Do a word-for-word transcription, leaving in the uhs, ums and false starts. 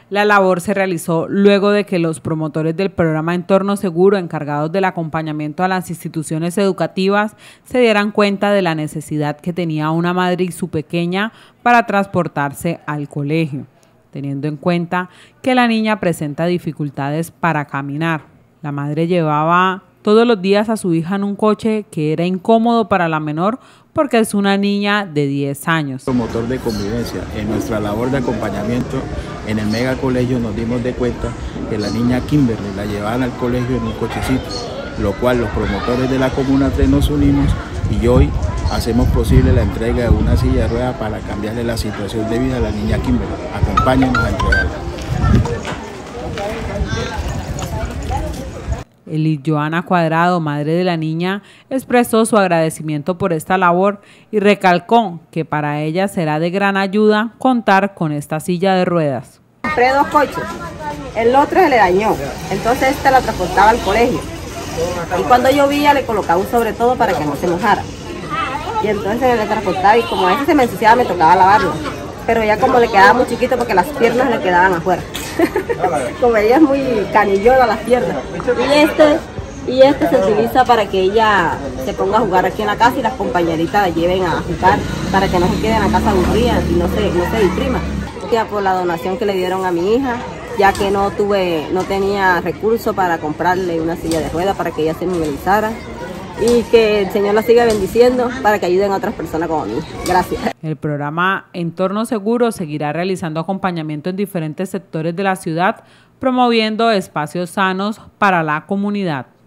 La labor se realizó luego de que los promotores del programa Entorno Seguro, encargados del acompañamiento a las instituciones educativas, se dieran cuenta de la necesidad que tenía una madre y su pequeña para transportarse al colegio, teniendo en cuenta que la niña presenta dificultades para caminar. La madre llevaba todos los días a su hija en un coche que era incómodo para la menor porque es una niña de diez años. Promotor de convivencia. En nuestra labor de acompañamiento en el mega colegio nos dimos de cuenta que la niña Kimberly la llevaban al colegio en un cochecito, lo cual los promotores de la Comuna tres nos unimos y hoy hacemos posible la entrega de una silla de ruedas para cambiarle la situación de vida a la niña Kimberly. Acompáñenos a entregarla. Elis Joana Cuadrado, madre de la niña, expresó su agradecimiento por esta labor y recalcó que para ella será de gran ayuda contar con esta silla de ruedas. Compré dos coches, el otro se le dañó, entonces esta la transportaba al colegio y cuando llovía le colocaba un sobre todo para que no se mojara y entonces le transportaba y como a ese se me ensuciaba me tocaba lavarlo, pero ya como le quedaba muy chiquito porque las piernas le quedaban afuera. Como ella es muy canillona las piernas. Y este, y este se utiliza para que ella se ponga a jugar aquí en la casa y las compañeritas la lleven a jugar para que no se quede en la casa aburrida y no se, no se deprima. Ya por la donación que le dieron a mi hija, ya que no tuve, no tenía recursos para comprarle una silla de ruedas para que ella se movilizara. Y que el Señor la siga bendiciendo para que ayuden a otras personas como a mí. Gracias. El programa Entorno Seguro seguirá realizando acompañamiento en diferentes sectores de la ciudad, promoviendo espacios sanos para la comunidad.